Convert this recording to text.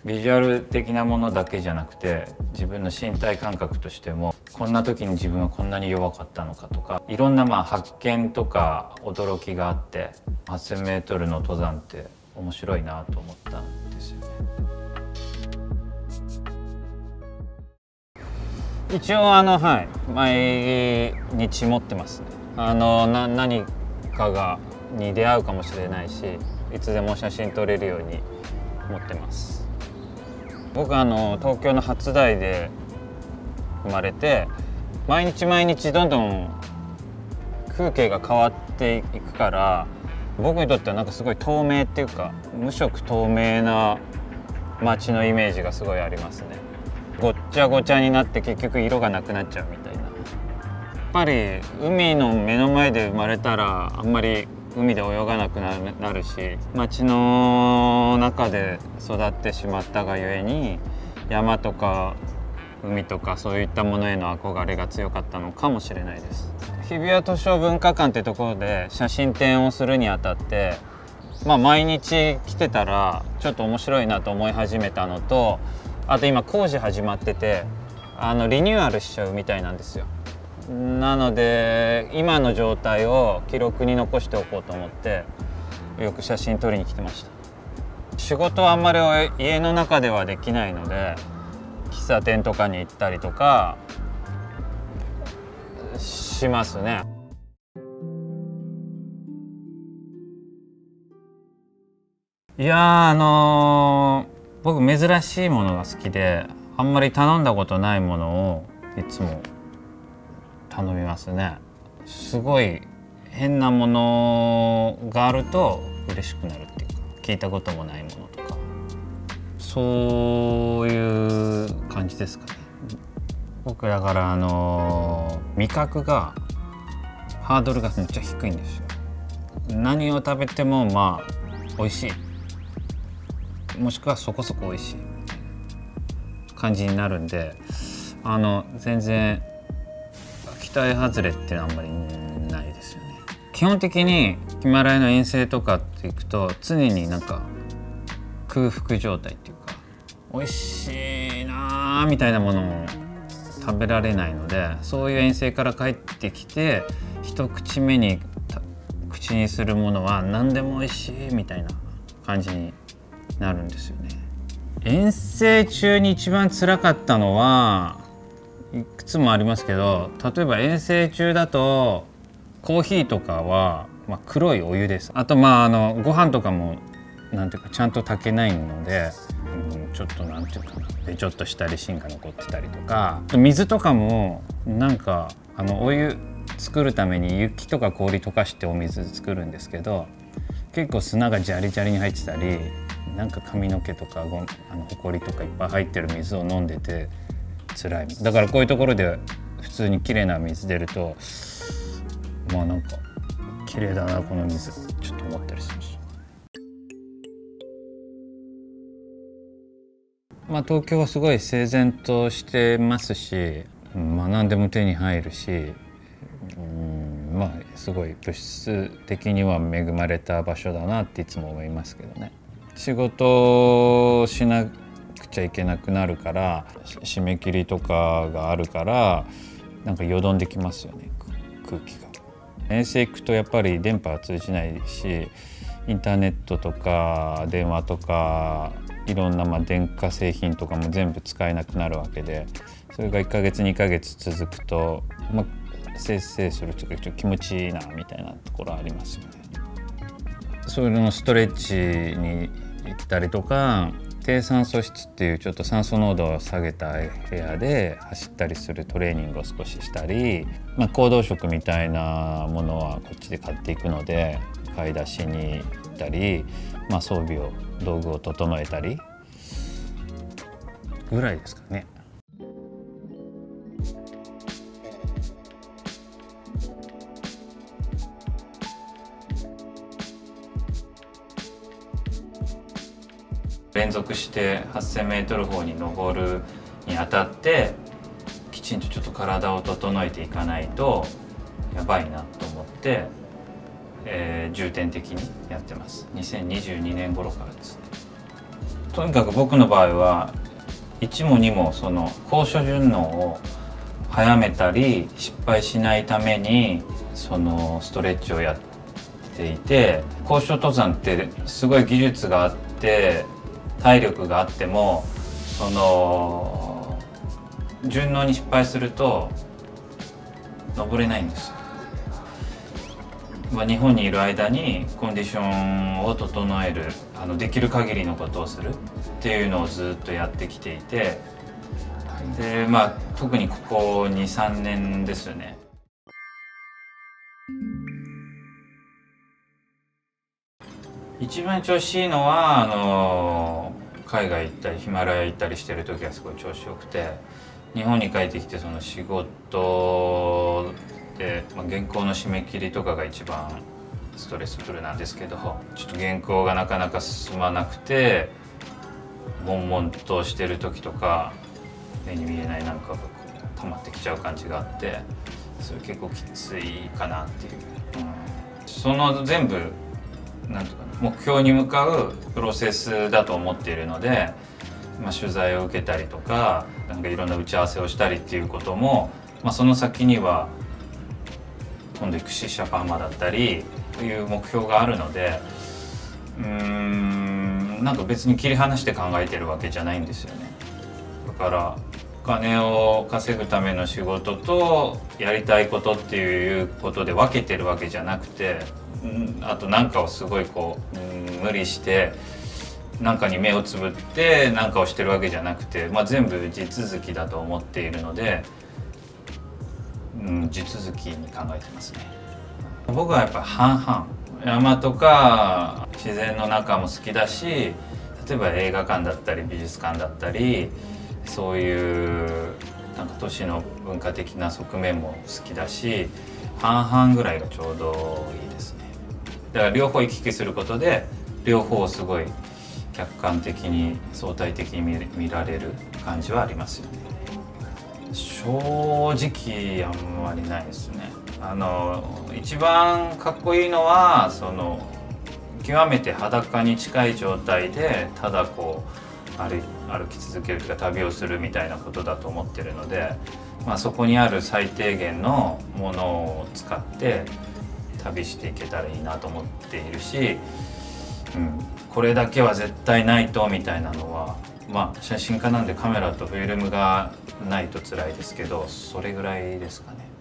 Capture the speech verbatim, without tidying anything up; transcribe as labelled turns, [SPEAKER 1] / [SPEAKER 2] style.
[SPEAKER 1] ビジュアル的なものだけじゃなくて自分の身体感覚としてもこんな時に自分はこんなに弱かったのかとかいろんなまあ発見とか驚きがあってはっせんメートルの登山って面白いなと思ったんですよね。一応あのはい毎日持ってますね。あのな何かがに出会うかもしれないしいつでも写真撮れるように持ってます。僕あの東京の初台で生まれて毎日毎日どんどん風景が変わっていくから僕にとってはなんかすごい透明っていうか無色透明な街のイメージがすごいありますね。ごっちゃごちゃになって結局色がなくなっちゃうみたいな。やっぱり海の目の前で生まれたらあんまり海で泳がなくなるし街の中で育ってしまったがゆえに山とか海とかそういったものへの憧れが強かったのかもしれないです。日比谷図書文化館ってところで写真展をするにあたってまあ毎日来てたらちょっと面白いなと思い始めたのとあと今工事始まっててあのリニューアルしちゃうみたいなんですよ。なので今の状態を記録に残しておこうと思ってよく写真撮りに来てました。仕事はあんまり家の中ではできないので喫茶店とかに行ったりとかしますね。いやーあのー、僕珍しいものが好きであんまり頼んだことないものをいつも頼みますね。すごい変なものがあると嬉しくなるっていうか聞いたこともないものとかそういう感じですかね。僕だからあのー、味覚がハードルがめっちゃ低いんですよ。何を食べてもまあ美味しいもしくはそこそこ美味しい感じになるんであの全然期待外れっていうのはあんまりないですよね。基本的にヒマラヤの遠征とかっていくと常になんか空腹状態っていうか美味しいなーみたいなものを食べられないのでそういう遠征から帰ってきて一口目に口にするものは何でも美味しいみたいな感じになるんですよね。遠征中に一番辛かったのはいくつもありますけど例えば遠征中だとコーヒーとかは、まあ、黒いお湯です。あとまああのご飯とかもなんていうかちゃんと炊けないので、うん、ちょっとなんていうかなべちょっとしたり芯が残ってたりとか水とかもなんかあのお湯作るために雪とか氷溶かしてお水作るんですけど結構砂がジャリジャリに入ってたりなんか髪の毛とかごあのほこりとかいっぱい入ってる水を飲んでて辛い。だからこういうところで普通に綺麗な水出るとまあなんか綺麗だなこの水ちょっと思ったりするんですよ。まあ東京はすごい整然としてますし、まあ何でも手に入るし、うんまあすごい物質的には恵まれた場所だなっていつも思いますけどね。仕事をしなくちゃいけなくなるから締め切りとかがあるからなんかよどんできますよね空気が。遠征行くとやっぱり電波は通じないしインターネットとか電話とかいろんなまあ電化製品とかも全部使えなくなるわけでそれがいっかげつにかげつ続くと、まあ、せいせいするというかちょっと気持ちいいなみたいなところありますよね。そういうのストレッチに行ったりとか低酸素室っていうちょっと酸素濃度を下げた部屋で走ったりするトレーニングを少ししたり、まあ、行動食みたいなものはこっちで買っていくので買い出しに行ったり、まあ、装備を道具を整えたりぐらいですかね。連続してはっせんメートル峰に登るにあたってきちんとちょっと体を整えていかないとやばいなと思って、えー、重点的にやってます。にせんにじゅうにねん頃からですね。 とにかく僕の場合はいちもにもその高所順応を早めたり失敗しないためにそのストレッチをやっていて、高所登山ってすごい技術があって体力があってもその順応に失敗すると登れないんですよ。まあ、日本にいる間にコンディションを整える、あのできる限りのことをするっていうのをずっとやってきていて、でまあ特にここにさんねんですよね。一番調子いいのはあの海外行ったりヒマラヤ行ったりしてる時はすごい調子よくて、日本に帰ってきてその仕事で、まあ、原稿の締め切りとかが一番ストレスフルなんですけど、ちょっと原稿がなかなか進まなくて悶々としてる時とか目に見えないなんかがこう溜まってきちゃう感じがあって、それ結構きついかなっていう、うん、その全部なんとか目標に向かうプロセスだと思っているので、まあ、取材を受けたりとかなんかいろんな打ち合わせをしたりっていうことも、まあ、その先には今度行くシーシャパーマだったりという目標があるので、うーんなんか別に切り離して考えてるわけじゃないんですよね。だからお金を稼ぐための仕事とやりたいことっていうことで分けてるわけじゃなくて、あと何かをすごいこう無理して何かに目をつぶって何かをしてるわけじゃなくて、まあ、全部地続きだと思っているので、うん、地続きに考えてますね。僕はやっぱ半々、山とか自然の中も好きだし、例えば映画館だったり美術館だったりそういうなんか都市の文化的な側面も好きだし、半々ぐらいがちょうどいいですね。だから両方行き来することで両方をすごい客観的に相対的に 見, 見られる感じはありますよね。正直あんまりないですね。あの一番かっこいいのはその極めて裸に近い状態でただこう 歩, 歩き続けるというか旅をするみたいなことだと思ってるので、まあ、そこにある最低限のものを使って旅していけたらいいなと思っているし、うん、これだけは絶対ないとみたいなのは、まあ写真家なんでカメラとフィルムがないと辛いですけど、それぐらいですかね。